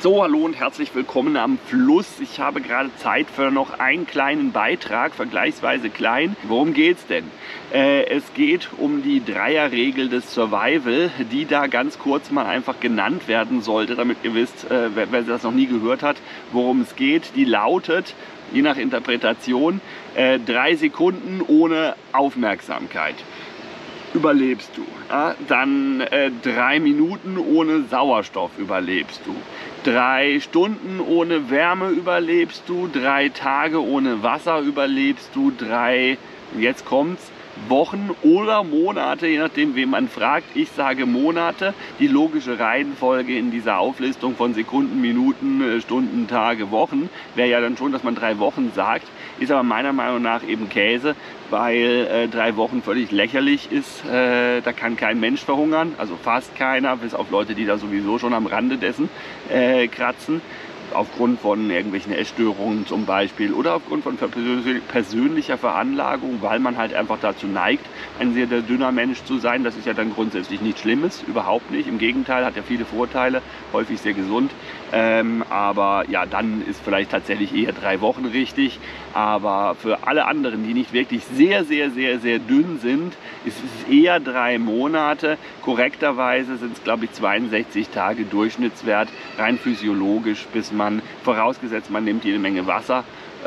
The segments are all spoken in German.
So, hallo und herzlich willkommen am Fluss. Ich habe gerade Zeit für noch einen kleinen Beitrag, vergleichsweise klein. Worum geht's denn? Es geht um die Dreierregel des Survival, die da ganz kurz mal einfach genannt werden sollte, damit ihr wisst, wer das noch nie gehört hat, worum es geht. Die lautet, je nach Interpretation, 3 Sekunden ohne Aufmerksamkeit überlebst du. Ja? Dann 3 Minuten ohne Sauerstoff überlebst du. 3 Stunden ohne Wärme überlebst du. 3 Tage ohne Wasser überlebst du. 3, jetzt kommt's, Wochen oder Monate, je nachdem, wen man fragt. Ich sage Monate. Die logische Reihenfolge in dieser Auflistung von Sekunden, Minuten, Stunden, Tage, Wochen wäre ja dann schon, dass man 3 Wochen sagt. Ist aber meiner Meinung nach eben Käse, weil 3 Wochen völlig lächerlich ist. Da kann kein Mensch verhungern, also fast keiner, bis auf Leute, die da sowieso schon am Rande dessen kratzen. Aufgrund von irgendwelchen Essstörungen zum Beispiel oder aufgrund von persönlicher Veranlagung, weil man halt einfach dazu neigt, ein sehr dünner Mensch zu sein. Das ist ja dann grundsätzlich nichts Schlimmes, überhaupt nicht. Im Gegenteil, hat ja viele Vorteile, häufig sehr gesund. Aber ja, dann ist vielleicht tatsächlich eher 3 Wochen richtig. Aber für alle anderen, die nicht wirklich sehr dünn sind, ist es eher 3 Monate. Korrekterweise sind es, glaube ich, 62 Tage Durchschnittswert, rein physiologisch, bis man, vorausgesetzt man nimmt jede Menge Wasser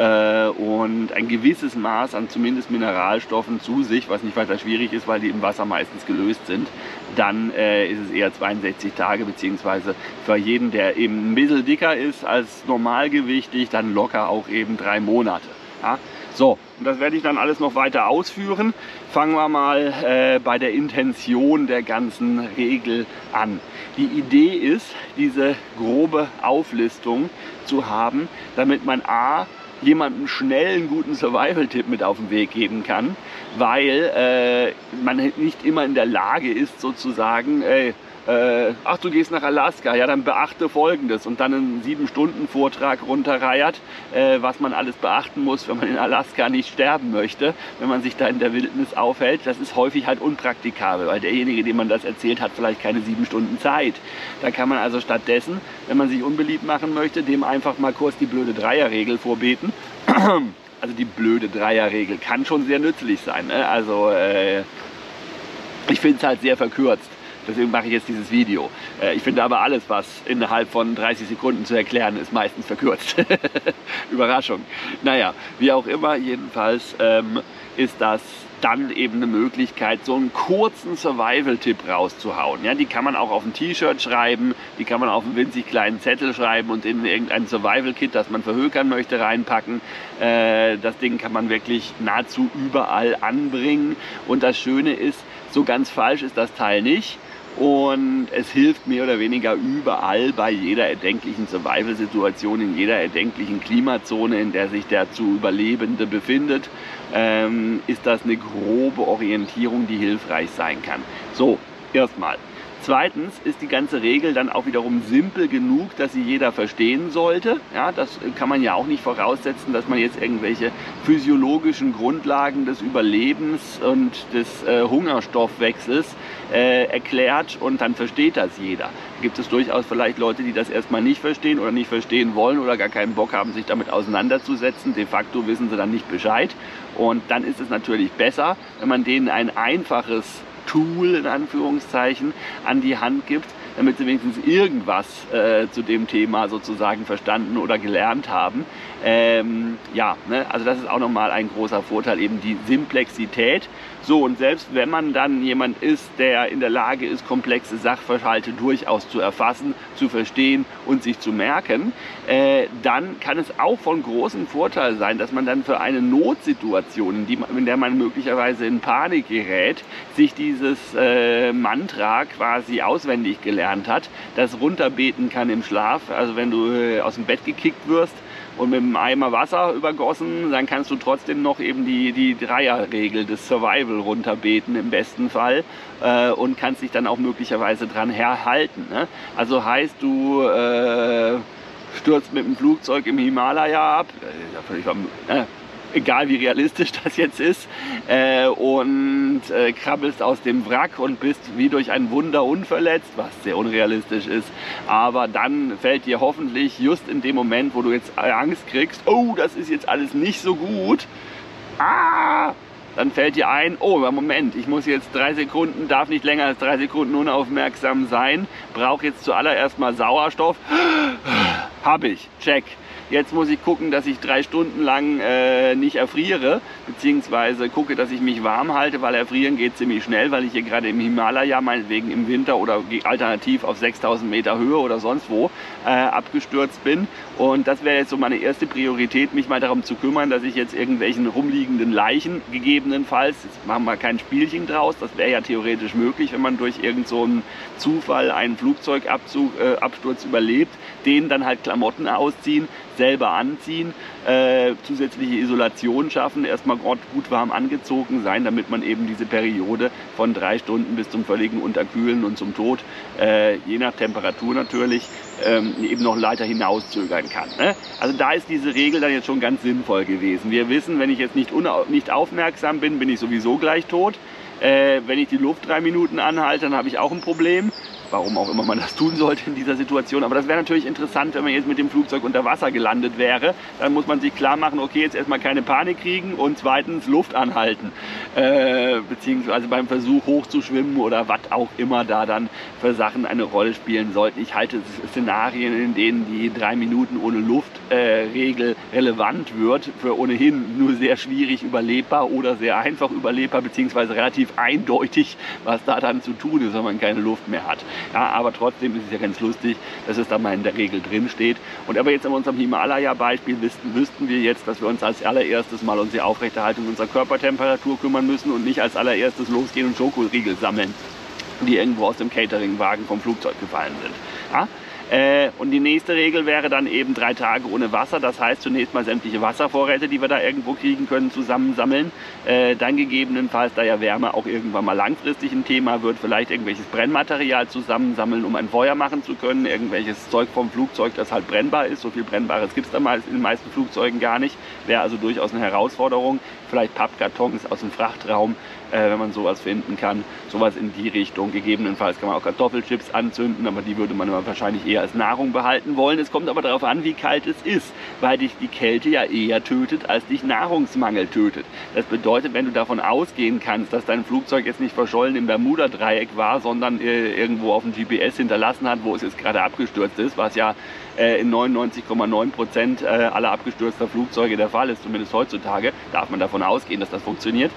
und ein gewisses Maß an zumindest Mineralstoffen zu sich, was nicht weiter schwierig ist, weil die im Wasser meistens gelöst sind, dann ist es eher 62 Tage, beziehungsweise für jeden, der eben ein bisschen dicker ist als normalgewichtig, dann locker auch eben 3 Monate. Ja? So, und das werde ich dann alles noch weiter ausführen. Fangen wir mal bei der Intention der ganzen Regel an. Die Idee ist, diese grobe Auflistung zu haben, damit man jemandem schnell einen guten Survival-Tipp mit auf den Weg geben kann, weil man nicht immer in der Lage ist, sozusagen, ach, du gehst nach Alaska, ja, dann beachte Folgendes und dann einen 7-Stunden-Vortrag runterreiert, was man alles beachten muss, wenn man in Alaska nicht sterben möchte, wenn man sich da in der Wildnis aufhält. Das ist häufig halt unpraktikabel, weil derjenige, dem man das erzählt, hat vielleicht keine 7 Stunden Zeit. Da kann man also stattdessen, wenn man sich unbeliebt machen möchte, dem einfach mal kurz die blöde Dreierregel vorbeten. Also die blöde Dreierregel kann schon sehr nützlich sein, ne? Also ich finde es halt sehr verkürzt. Deswegen mache ich jetzt dieses Video. Ich finde aber alles, was innerhalb von 30 Sekunden zu erklären ist, meistens verkürzt. Überraschung. Naja, wie auch immer, jedenfalls ist das dann eben eine Möglichkeit, so einen kurzen Survival-Tipp rauszuhauen. Ja, die kann man auch auf ein T-Shirt schreiben, die kann man auf einen winzig kleinen Zettel schreiben und in irgendein Survival-Kit, das man verhökern möchte, reinpacken. Das Ding kann man wirklich nahezu überall anbringen. Und das Schöne ist, so ganz falsch ist das Teil nicht. Und es hilft mehr oder weniger überall bei jeder erdenklichen Survival-Situation, in jeder erdenklichen Klimazone, in der sich der zu Überlebende befindet, ist das eine grobe Orientierung, die hilfreich sein kann. So, erstmal. Zweitens ist die ganze Regel dann auch wiederum simpel genug, dass sie jeder verstehen sollte. Ja, das kann man ja auch nicht voraussetzen, dass man jetzt irgendwelche physiologischen Grundlagen des Überlebens und des Hungerstoffwechsels erklärt und dann versteht das jeder. Da gibt es durchaus vielleicht Leute, die das erstmal nicht verstehen oder nicht verstehen wollen oder gar keinen Bock haben, sich damit auseinanderzusetzen. De facto wissen sie dann nicht Bescheid. Und dann ist es natürlich besser, wenn man denen ein einfaches Tool in Anführungszeichen an die Hand gibt, damit sie wenigstens irgendwas zu dem Thema sozusagen verstanden oder gelernt haben. Ja, ne? Also das ist auch nochmal ein großer Vorteil, eben die Simplexität. So, und selbst wenn man dann jemand ist, der in der Lage ist, komplexe Sachverhalte durchaus zu erfassen, zu verstehen und sich zu merken, dann kann es auch von großem Vorteil sein, dass man dann für eine Notsituation, in der man möglicherweise in Panik gerät, sich dieses Mantra quasi auswendig gelernt hat, das runterbeten kann im Schlaf. Also wenn du aus dem Bett gekickt wirst und mit einem Eimer Wasser übergossen, dann kannst du trotzdem noch eben die Dreierregel des Survival runterbeten im besten Fall und kannst dich dann auch möglicherweise dran herhalten. Ne? Also heißt, du stürzt mit dem Flugzeug im Himalaya ab, egal wie realistisch das jetzt ist, und krabbelst aus dem Wrack und bist wie durch ein Wunder unverletzt, was sehr unrealistisch ist. Aber dann fällt dir hoffentlich just in dem Moment, wo du jetzt Angst kriegst, oh, das ist jetzt alles nicht so gut, dann fällt dir ein, oh, Moment, ich muss jetzt 3 Sekunden, darf nicht länger als 3 Sekunden unaufmerksam sein, brauche jetzt zuallererst mal Sauerstoff. Habe ich, check. Jetzt muss ich gucken, dass ich 3 Stunden lang nicht erfriere, beziehungsweise gucke, dass ich mich warm halte, weil erfrieren geht ziemlich schnell, weil ich hier gerade im Himalaya, meinetwegen im Winter oder alternativ auf 6000 Meter Höhe oder sonst wo abgestürzt bin. Und das wäre jetzt so meine erste Priorität, mich mal darum zu kümmern, dass ich jetzt irgendwelchen rumliegenden Leichen gegebenenfalls, jetzt machen wir kein Spielchen draus, das wäre ja theoretisch möglich, wenn man durch irgend so einen Zufall einen Flugzeugabsturz überlebt, denen dann halt Klamotten ausziehen, selber anziehen, zusätzliche Isolation schaffen, erstmal gut warm angezogen sein, damit man eben diese Periode von 3 Stunden bis zum völligen Unterkühlen und zum Tod, je nach Temperatur natürlich, eben noch weiter hinauszögern kann. Ne? Also da ist diese Regel dann jetzt schon ganz sinnvoll gewesen. Wir wissen, wenn ich jetzt nicht aufmerksam bin, bin ich sowieso gleich tot. Wenn ich die Luft 3 Minuten anhalte, dann habe ich auch ein Problem. Warum auch immer man das tun sollte in dieser Situation. Aber das wäre natürlich interessant, wenn man jetzt mit dem Flugzeug unter Wasser gelandet wäre. Dann muss man sich klar machen, okay, jetzt erstmal keine Panik kriegen und zweitens Luft anhalten. Beziehungsweise beim Versuch hochzuschwimmen oder was auch immer da dann für Sachen eine Rolle spielen sollten. Ich halte Szenarien, in denen die 3 Minuten ohne Luft-Regel relevant wird, für ohnehin nur sehr schwierig überlebbar oder sehr einfach überlebbar, beziehungsweise relativ eindeutig, was da dann zu tun ist, wenn man keine Luft mehr hat. Ja, aber trotzdem ist es ja ganz lustig, dass es da mal in der Regel drin steht. Und aber jetzt in unserem Himalaya-Beispiel wüssten wir jetzt, dass wir uns als allererstes mal um die Aufrechterhaltung unserer Körpertemperatur kümmern müssen und nicht als allererstes losgehen und Schokoriegel sammeln, die irgendwo aus dem Cateringwagen vom Flugzeug gefallen sind. Ja? Und die nächste Regel wäre dann eben 3 Tage ohne Wasser. Das heißt zunächst mal sämtliche Wasservorräte, die wir da irgendwo kriegen können, zusammensammeln. Dann gegebenenfalls, da ja Wärme auch irgendwann mal langfristig ein Thema wird, vielleicht irgendwelches Brennmaterial zusammensammeln, um ein Feuer machen zu können. Irgendwelches Zeug vom Flugzeug, das halt brennbar ist. So viel Brennbares gibt es da in den meisten Flugzeugen gar nicht. Wäre also durchaus eine Herausforderung. Vielleicht Pappkartons aus dem Frachtraum, wenn man sowas finden kann. Sowas in die Richtung. Gegebenenfalls kann man auch Kartoffelchips anzünden, aber die würde man wahrscheinlich eher als Nahrung behalten wollen. Es kommt aber darauf an, wie kalt es ist, weil dich die Kälte ja eher tötet, als dich Nahrungsmangel tötet. Das bedeutet, wenn du davon ausgehen kannst, dass dein Flugzeug jetzt nicht verschollen im Bermuda-Dreieck war, sondern irgendwo auf dem GPS hinterlassen hat, wo es jetzt gerade abgestürzt ist, was ja in 99,9% aller abgestürzter Flugzeuge der Fall ist, zumindest heutzutage, darf man davon ausgehen, dass das funktioniert.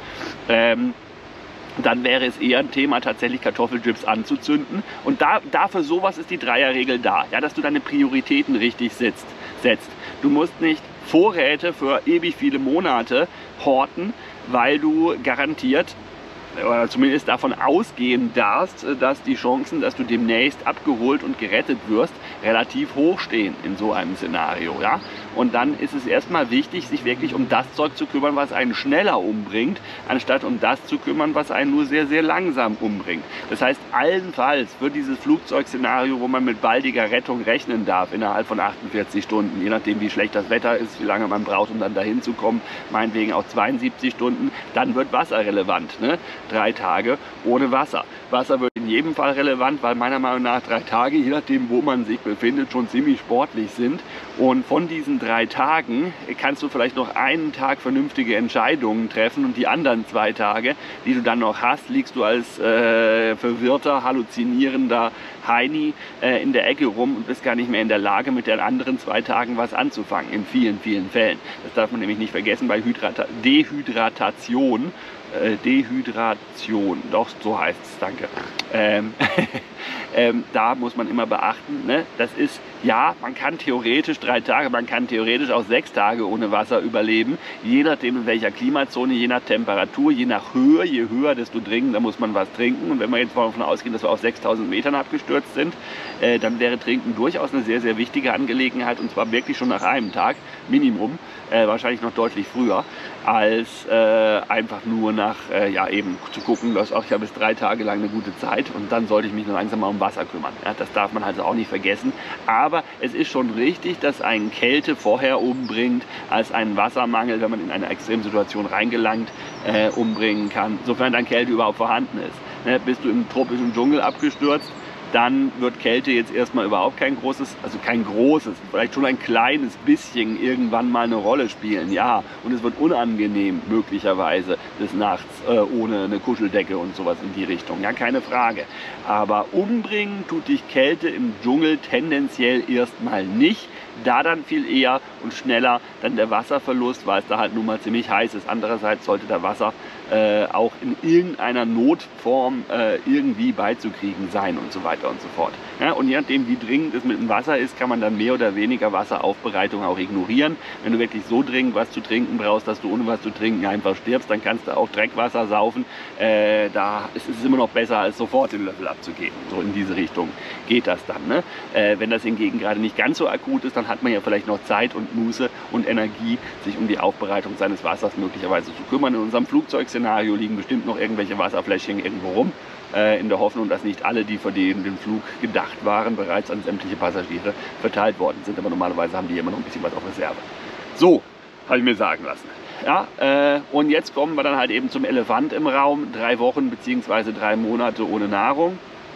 Dann wäre es eher ein Thema, tatsächlich Kartoffelchips anzuzünden. Und dafür sowas ist die Dreierregel da, ja, dass du deine Prioritäten richtig setzt. Du musst nicht Vorräte für ewig viele Monate horten, weil du garantiert oder zumindest davon ausgehen darfst, dass die Chancen, dass du demnächst abgeholt und gerettet wirst, relativ hoch stehen in so einem Szenario. Ja? Und dann ist es erstmal wichtig, sich wirklich um das Zeug zu kümmern, was einen schneller umbringt, anstatt um das zu kümmern, was einen nur sehr, sehr langsam umbringt. Das heißt, allenfalls für dieses Flugzeugszenario, wo man mit baldiger Rettung rechnen darf, innerhalb von 48 Stunden, je nachdem wie schlecht das Wetter ist, wie lange man braucht, um dann dahin zu kommen, meinetwegen auch 72 Stunden, dann wird Wasser relevant. Ne? 3 Tage ohne Wasser. Wasser wird in jedem Fall relevant, weil meiner Meinung nach 3 Tage, je nachdem wo man sich befindet, schon ziemlich sportlich sind. Und von diesen 3 Tagen kannst du vielleicht noch einen Tag vernünftige Entscheidungen treffen und die anderen 2 Tage, die du dann noch hast, liegst du als verwirrter, halluzinierender Heini in der Ecke rum und bist gar nicht mehr in der Lage, mit den anderen 2 Tagen was anzufangen, in vielen, vielen Fällen. Das darf man nämlich nicht vergessen bei Dehydration, doch, so heißt es, danke. Da muss man immer beachten, ne? Das ist, ja, man kann theoretisch 3 Tage, man kann theoretisch auch 6 Tage ohne Wasser überleben, je nachdem in welcher Klimazone, je nach Temperatur, je nach Höhe, je höher, desto dringender muss man was trinken. Und wenn wir jetzt davon ausgehen, dass wir auf 6000 Metern abgestürzt abgestürzt sind, dann wäre Trinken durchaus eine sehr, sehr wichtige Angelegenheit, und zwar wirklich schon nach einem Tag, Minimum, wahrscheinlich noch deutlich früher, als einfach nur nach, ja, eben zu gucken, dass auch ich habe bis 3 Tage lang eine gute Zeit und dann sollte ich mich nur langsam mal um Wasser kümmern. Ja, das darf man also auch nicht vergessen. Aber es ist schon richtig, dass einen Kälte vorher umbringt, als einen Wassermangel, wenn man in eine Extremsituation reingelangt, umbringen kann, sofern dann Kälte überhaupt vorhanden ist. Ne, bist du im tropischen Dschungel abgestürzt, dann wird Kälte jetzt erstmal überhaupt kein großes, vielleicht schon ein kleines bisschen irgendwann mal eine Rolle spielen, ja. Und es wird unangenehm möglicherweise des Nachts ohne eine Kuscheldecke und sowas in die Richtung, ja, keine Frage. Aber umbringen tut dich Kälte im Dschungel tendenziell erstmal nicht. Da dann viel eher und schneller dann der Wasserverlust, weil es da halt nun mal ziemlich heiß ist. Andererseits sollte der Wasser auch in irgendeiner Notform irgendwie beizukriegen sein und so weiter und so fort. Ja, und je nachdem, wie dringend es mit dem Wasser ist, kann man dann mehr oder weniger Wasseraufbereitung auch ignorieren. Wenn du wirklich so dringend was zu trinken brauchst, dass du ohne was zu trinken einfach stirbst, dann kannst du auch Dreckwasser saufen. Da ist es immer noch besser, als sofort den Löffel abzugeben. So in diese Richtung geht das dann. Ne? Wenn das hingegen gerade nicht ganz so akut ist, dann hat man ja vielleicht noch Zeit und Muße und Energie, sich um die Aufbereitung seines Wassers möglicherweise zu kümmern. In unserem Flugzeugszenario liegen bestimmt noch irgendwelche Wasserfläschchen irgendwo rum, in der Hoffnung, dass nicht alle, die für den Flug gedacht waren, bereits an sämtliche Passagiere verteilt worden sind. Aber normalerweise haben die immer noch ein bisschen was auf Reserve. So, habe ich mir sagen lassen. Ja, und jetzt kommen wir dann halt eben zum Elefant im Raum. 3 Wochen bzw. 3 Monate ohne Nahrung.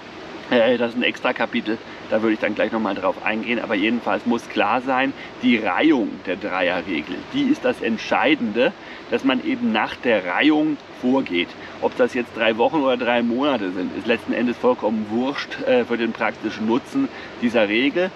Das ist ein extra Kapitel, da würde ich dann gleich nochmal drauf eingehen, aber jedenfalls muss klar sein, die Reihung der Dreierregel, die ist das Entscheidende, dass man eben nach der Reihung vorgeht. Ob das jetzt 3 Wochen oder 3 Monate sind, ist letzten Endes vollkommen wurscht für den praktischen Nutzen dieser Regel.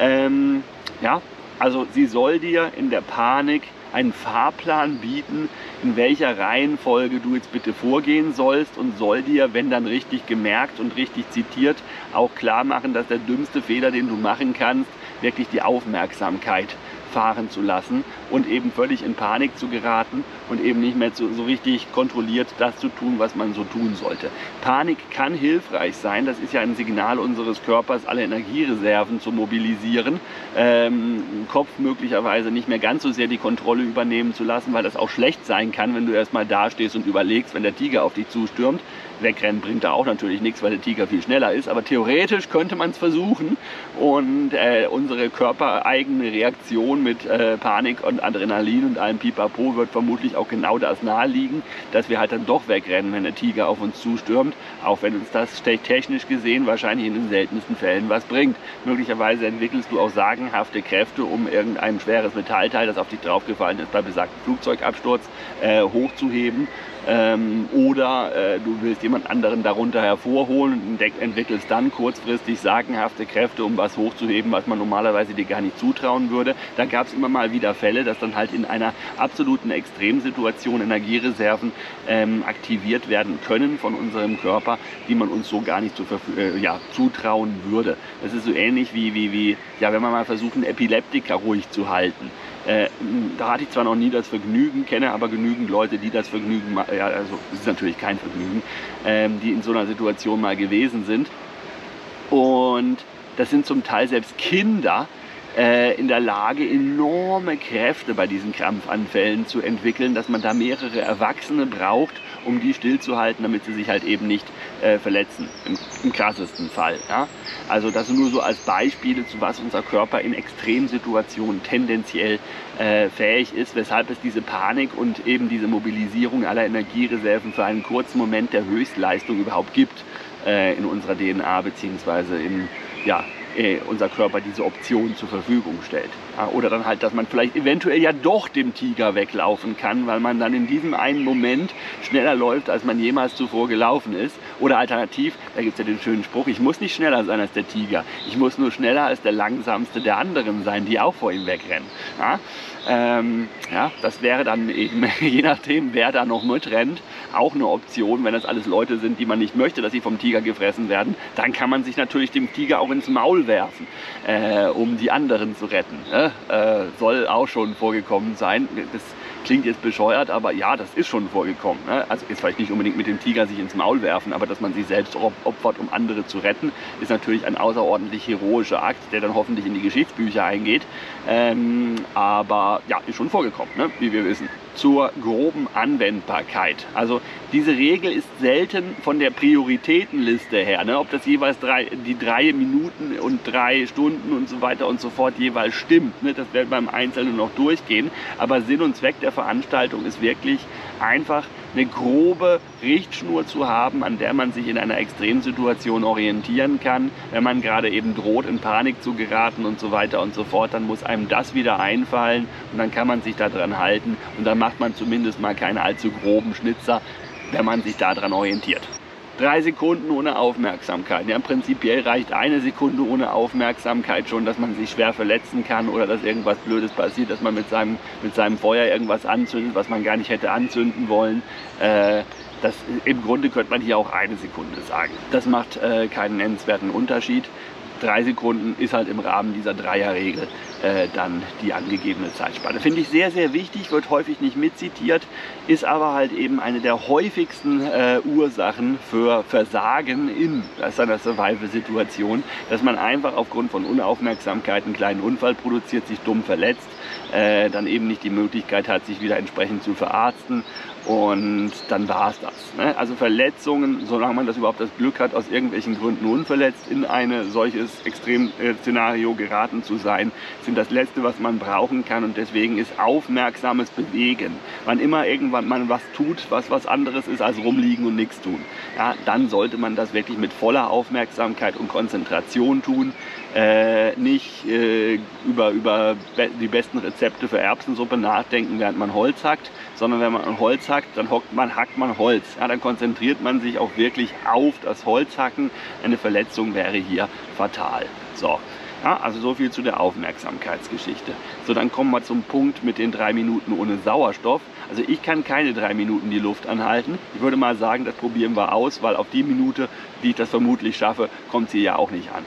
Ja, also sie soll dir in der Panik einen Fahrplan bieten, in welcher Reihenfolge du jetzt bitte vorgehen sollst, und soll dir, wenn dann richtig gemerkt und richtig zitiert, auch klar machen, dass der dümmste Fehler, den du machen kannst, wirklich die Aufmerksamkeit fahren zu lassen und eben völlig in Panik zu geraten und eben nicht mehr so richtig kontrolliert das zu tun, was man so tun sollte. Panik kann hilfreich sein, das ist ja ein Signal unseres Körpers, alle Energiereserven zu mobilisieren, im Kopf möglicherweise nicht mehr ganz so sehr die Kontrolle übernehmen zu lassen, weil das auch schlecht sein kann, wenn du erstmal dastehst und überlegst, wenn der Tiger auf dich zustürmt. Wegrennen bringt da auch natürlich nichts, weil der Tiger viel schneller ist, aber theoretisch könnte man es versuchen, und unsere körpereigene Reaktion mit Panik und Adrenalin und allem Pipapo wird vermutlich auch genau das naheliegen, dass wir halt dann doch wegrennen, wenn der Tiger auf uns zustürmt, auch wenn uns das technisch gesehen wahrscheinlich in den seltensten Fällen was bringt. Möglicherweise entwickelst du auch sagenhafte Kräfte, um irgendein schweres Metallteil, das auf dich draufgefallen ist, bei besagtem Flugzeugabsturz, hochzuheben. Oder du willst jemand anderen darunter hervorholen und entwickelst dann kurzfristig sagenhafte Kräfte, um was hochzuheben, was man normalerweise dir gar nicht zutrauen würde. Da gab es immer mal wieder Fälle, dass dann halt in einer absoluten Extremsituation Energiereserven aktiviert werden können von unserem Körper, die man uns so gar nicht zutrauen würde. Das ist so ähnlich wie wenn man mal versucht, einen Epileptiker ruhig zu halten. Da hatte ich zwar noch nie das Vergnügen, kenne aber genügend Leute, die das Vergnügen, ja, also es ist natürlich kein Vergnügen, die in so einer Situation mal gewesen sind. Und das sind zum Teil selbst Kinder in der Lage, enorme Kräfte bei diesen Krampfanfällen zu entwickeln, dass man da mehrere Erwachsene braucht, um die stillzuhalten, damit sie sich halt eben nicht verletzen, im krassesten Fall. Ja? Also das nur so als Beispiele, zu was unser Körper in Extremsituationen tendenziell fähig ist, weshalb es diese Panik und eben diese Mobilisierung aller Energiereserven für einen kurzen Moment der Höchstleistung überhaupt gibt in unserer DNA, beziehungsweise unser Körper diese Option zur Verfügung stellt. Ja, oder dann halt, dass man vielleicht eventuell ja doch dem Tiger weglaufen kann, weil man dann in diesem einen Moment schneller läuft, als man jemals zuvor gelaufen ist. Oder alternativ, da gibt es ja den schönen Spruch, ich muss nicht schneller sein als der Tiger, ich muss nur schneller als der langsamste der anderen sein, die auch vor ihm wegrennen. Ja, das wäre dann eben, je nachdem wer da noch mitrennt, auch eine Option. Wenn das alles Leute sind, die man nicht möchte, dass sie vom Tiger gefressen werden, dann kann man sich natürlich dem Tiger auch ins Maul werfen, um die anderen zu retten. Soll auch schon vorgekommen sein. Das Klingt jetzt bescheuert, aber ja, das ist schon vorgekommen. Ne? Also jetzt vielleicht nicht unbedingt mit dem Tiger sich ins Maul werfen, aber dass man sich selbst opfert, um andere zu retten, ist natürlich ein außerordentlich heroischer Akt, der dann hoffentlich in die Geschichtsbücher eingeht. Aber ja, ist schon vorgekommen, ne? Wie wir wissen. Zur groben Anwendbarkeit. Also diese Regel ist selten von der Prioritätenliste her, ne? Ob das jeweils die 3 Minuten und 3 Stunden und so weiter und so fort jeweils stimmt. Ne? Das werden wir beim Einzelnen noch durchgehen. Aber Sinn und Zweck der Veranstaltung ist wirklich einfach eine grobe Richtschnur zu haben, an der man sich in einer Extremsituation orientieren kann. Wenn man gerade eben droht, in Panik zu geraten und so weiter und so fort, dann muss einem das wieder einfallen und dann kann man sich daran halten und dann macht man zumindest mal keine allzu groben Schnitzer, wenn man sich daran orientiert. 3 Sekunden ohne Aufmerksamkeit. Ja, prinzipiell reicht 1 Sekunde ohne Aufmerksamkeit schon, dass man sich schwer verletzen kann oder dass irgendwas Blödes passiert, dass man mit seinem Feuer irgendwas anzündet, was man gar nicht hätte anzünden wollen. Im Grunde könnte man hier auch 1 Sekunde sagen. Das macht keinen nennenswerten Unterschied. 3 Sekunden ist halt im Rahmen dieser Dreierregel dann die angegebene Zeitspanne. Finde ich sehr, sehr wichtig, wird häufig nicht mitzitiert, ist aber halt eben eine der häufigsten Ursachen für Versagen in einer Survival-Situation, dass man einfach aufgrund von Unaufmerksamkeit einen kleinen Unfall produziert, sich dumm verletzt, dann eben nicht die Möglichkeit hat, sich wieder entsprechend zu verarzten. Und dann war es das. Ne? Also Verletzungen, solange man das überhaupt das Glück hat, aus irgendwelchen Gründen unverletzt in ein solches Extremszenario geraten zu sein, sind das Letzte, was man brauchen kann. Und deswegen ist aufmerksames Bewegen, wann immer irgendwann man was tut, was anderes ist als rumliegen und nichts tun, ja, dann sollte man das wirklich mit voller Aufmerksamkeit und Konzentration tun. Nicht über die besten Rezepte für Erbsensuppe nachdenken, während man Holz hackt, sondern wenn man Holz hackt, dann hackt man Holz. Ja, dann konzentriert man sich auch wirklich auf das Holzhacken. Eine Verletzung wäre hier fatal. So. Ja, also so viel zu der Aufmerksamkeitsgeschichte. So, dann kommen wir zum Punkt mit den 3 Minuten ohne Sauerstoff. Also ich kann keine 3 Minuten die Luft anhalten. Ich würde mal sagen, das probieren wir aus, weil auf die Minute, die ich das vermutlich schaffe, kommt sie ja auch nicht an.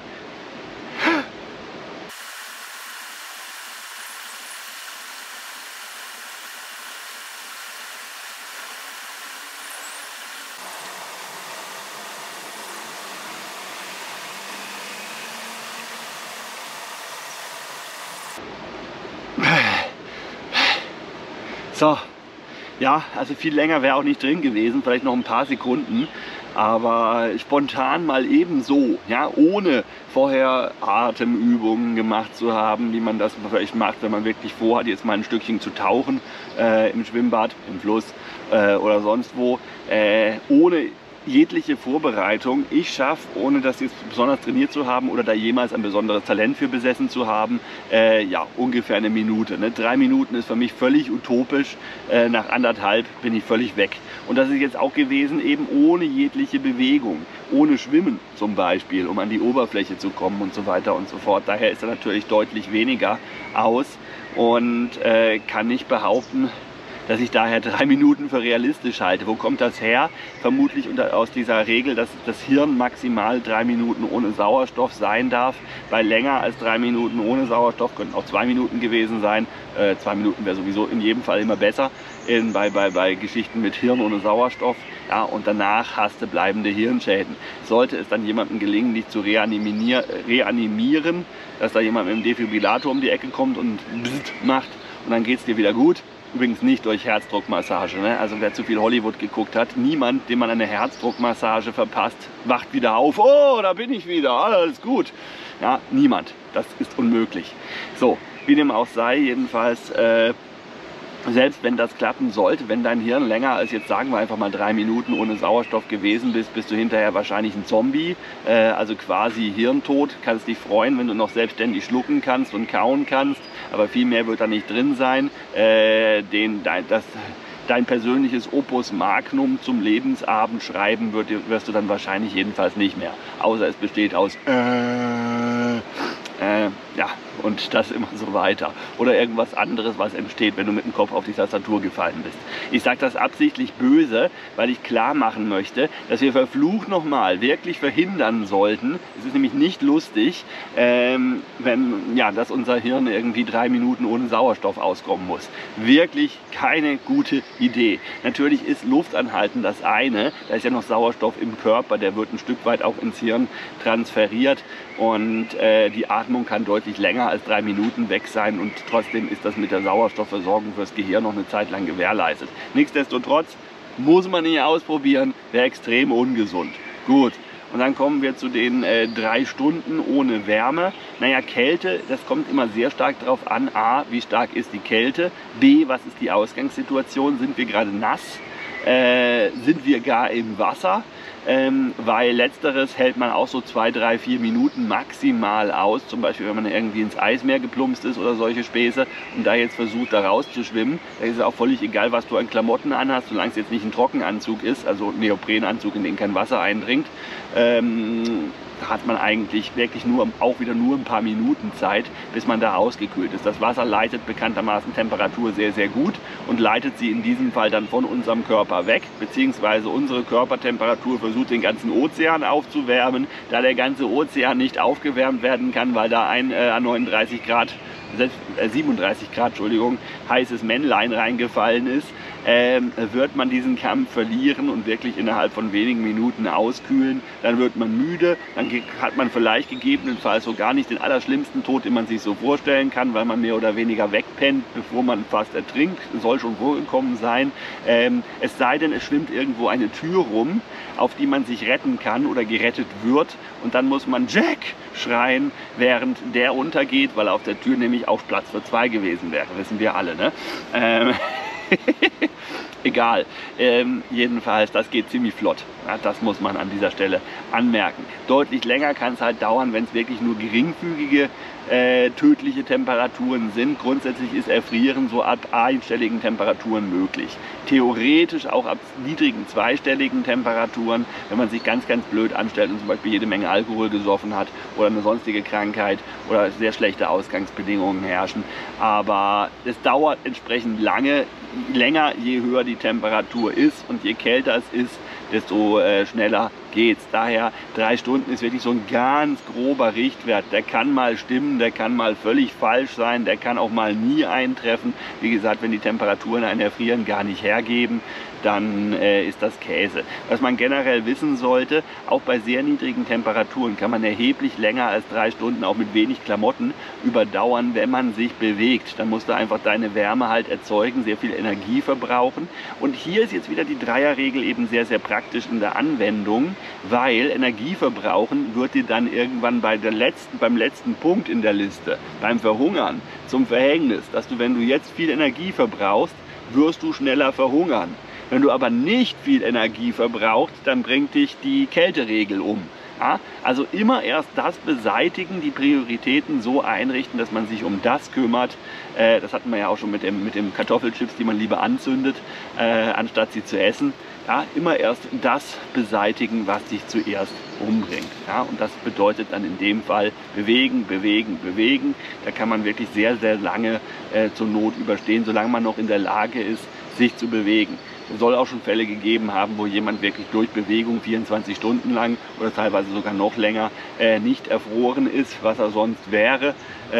So, ja, also viel länger wäre auch nicht drin gewesen, vielleicht noch ein paar Sekunden, aber spontan mal ebenso, ja, ohne vorher Atemübungen gemacht zu haben, wie man das vielleicht macht, wenn man wirklich vorhat, jetzt mal ein Stückchen zu tauchen im Schwimmbad, im Fluss oder sonst wo, ohne jegliche Vorbereitung. Ich schaffe, ohne das jetzt besonders trainiert zu haben oder da jemals ein besonderes Talent für besessen zu haben, ja, ungefähr 1 Minute. Ne? 3 Minuten ist für mich völlig utopisch. Nach 1,5 bin ich völlig weg. Und das ist jetzt auch gewesen, eben ohne jegliche Bewegung, ohne Schwimmen zum Beispiel, um an die Oberfläche zu kommen und so weiter und so fort. Daher ist er natürlich deutlich weniger aus und kann nicht behaupten, dass ich daher 3 Minuten für realistisch halte. Wo kommt das her? Vermutlich aus dieser Regel, dass das Hirn maximal 3 Minuten ohne Sauerstoff sein darf. Bei länger als 3 Minuten ohne Sauerstoff könnten auch 2 Minuten gewesen sein. 2 Minuten wäre sowieso in jedem Fall immer besser bei Geschichten mit Hirn ohne Sauerstoff. Ja, und danach hast du bleibende Hirnschäden. Sollte es dann jemandem gelingen, dich zu reanimieren, dass da jemand mit dem Defibrillator um die Ecke kommt und macht und dann geht es dir wieder gut. Übrigens nicht durch Herzdruckmassage. Ne? Also wer zu viel Hollywood geguckt hat, niemand, dem man eine Herzdruckmassage verpasst, wacht wieder auf. Oh, da bin ich wieder, alles gut. Ja, niemand. Das ist unmöglich. So, wie dem auch sei, jedenfalls, selbst wenn das klappen sollte, wenn dein Hirn länger als jetzt sagen wir einfach mal 3 Minuten ohne Sauerstoff gewesen bist, bist du hinterher wahrscheinlich ein Zombie, also quasi hirntot. Kannst dich freuen, wenn du noch selbstständig schlucken kannst und kauen kannst, aber viel mehr wird da nicht drin sein. Dein persönliches Opus Magnum zum Lebensabend schreiben wirst du dann wahrscheinlich jedenfalls nicht mehr, außer es besteht aus ja, und das immer so weiter. Oder irgendwas anderes, was entsteht, wenn du mit dem Kopf auf die Tastatur gefallen bist. Ich sage das absichtlich böse, weil ich klar machen möchte, dass wir verflucht nochmal wirklich verhindern sollten. Es ist nämlich nicht lustig, dass unser Hirn irgendwie 3 Minuten ohne Sauerstoff auskommen muss. Wirklich keine gute Idee. Natürlich ist Luftanhalten das eine, da ist ja noch Sauerstoff im Körper, der wird ein Stück weit auch ins Hirn transferiert und die Atmung kann deutlich länger als 3 Minuten weg sein und trotzdem ist das mit der Sauerstoffversorgung fürs Gehirn noch eine Zeit lang gewährleistet. Nichtsdestotrotz muss man nicht ausprobieren, wäre extrem ungesund. Gut. Und dann kommen wir zu den 3 Stunden ohne Wärme. Naja, Kälte, das kommt immer sehr stark darauf an. A, wie stark ist die Kälte? B, was ist die Ausgangssituation? Sind wir gerade nass? Sind wir gar im Wasser? Weil letzteres hält man auch so 2, 3, 4 Minuten maximal aus. Zum Beispiel, wenn man irgendwie ins Eismeer geplumpst ist oder solche Späße und da jetzt versucht, da rauszuschwimmen. Da ist es auch völlig egal, was du an Klamotten anhast, solange es jetzt nicht ein Trockenanzug ist, also ein Neoprenanzug, in den kein Wasser eindringt. Da hat man eigentlich wirklich auch wieder nur ein paar Minuten Zeit, bis man da ausgekühlt ist. Das Wasser leitet bekanntermaßen Temperatur sehr, sehr gut und leitet sie in diesem Fall dann von unserem Körper weg, beziehungsweise unsere Körpertemperatur versucht den ganzen Ozean aufzuwärmen. Da der ganze Ozean nicht aufgewärmt werden kann, weil da ein 37 Grad, Entschuldigung, heißes Männlein reingefallen ist, wird man diesen Kampf verlieren und wirklich innerhalb von wenigen Minuten auskühlen. Dann wird man müde, dann hat man vielleicht gegebenenfalls so gar nicht den allerschlimmsten Tod, den man sich so vorstellen kann, weil man mehr oder weniger wegpennt, bevor man fast ertrinkt. Soll schon vorgekommen sein. Es sei denn, es schwimmt irgendwo eine Tür rum, auf die man sich retten kann oder gerettet wird. Und dann muss man Jack schreien, während der untergeht, weil auf der Tür nämlich auch Platz für 2 gewesen wäre. Wissen wir alle, ne? Egal. Jedenfalls, das geht ziemlich flott. Ja, das muss man an dieser Stelle anmerken. Deutlich länger kann es halt dauern, wenn es wirklich nur geringfügige tödliche Temperaturen sind. Grundsätzlich ist Erfrieren so ab einstelligen Temperaturen möglich. Theoretisch auch ab niedrigen zweistelligen Temperaturen, wenn man sich ganz, ganz blöd anstellt und zum Beispiel jede Menge Alkohol gesoffen hat oder eine sonstige Krankheit oder sehr schlechte Ausgangsbedingungen herrschen. Aber es dauert entsprechend länger, je höher die Temperatur ist und je kälter es ist, desto schneller geht's. Daher 3 Stunden ist wirklich so ein ganz grober Richtwert. Der kann mal stimmen, der kann mal völlig falsch sein, der kann auch mal nie eintreffen. Wie gesagt, wenn die Temperaturen ein Erfrieren gar nicht hergeben, dann ist das Käse. Was man generell wissen sollte, auch bei sehr niedrigen Temperaturen kann man erheblich länger als 3 Stunden auch mit wenig Klamotten überdauern, wenn man sich bewegt. Dann musst du einfach deine Wärme halt erzeugen, sehr viel Energie verbrauchen. Und hier ist jetzt wieder die Dreierregel eben sehr, sehr praktisch in der Anwendung, weil Energieverbrauchen wird dir dann irgendwann beim letzten Punkt in der Liste, beim Verhungern, zum Verhängnis, dass du, wenn du jetzt viel Energie verbrauchst, wirst du schneller verhungern. Wenn du aber nicht viel Energie verbrauchst, dann bringt dich die Kälteregel um. Ja? Also immer erst das beseitigen, die Prioritäten so einrichten, dass man sich um das kümmert. Das hatten wir ja auch schon mit dem Kartoffelchips, die man lieber anzündet, anstatt sie zu essen. Ja, immer erst das beseitigen, was dich zuerst umbringt. Ja, und das bedeutet dann in dem Fall bewegen, bewegen, bewegen. Da kann man wirklich sehr, sehr lange zur Not überstehen, solange man noch in der Lage ist, sich zu bewegen. Es soll auch schon Fälle gegeben haben, wo jemand wirklich durch Bewegung 24 Stunden lang oder teilweise sogar noch länger nicht erfroren ist, was er sonst wäre.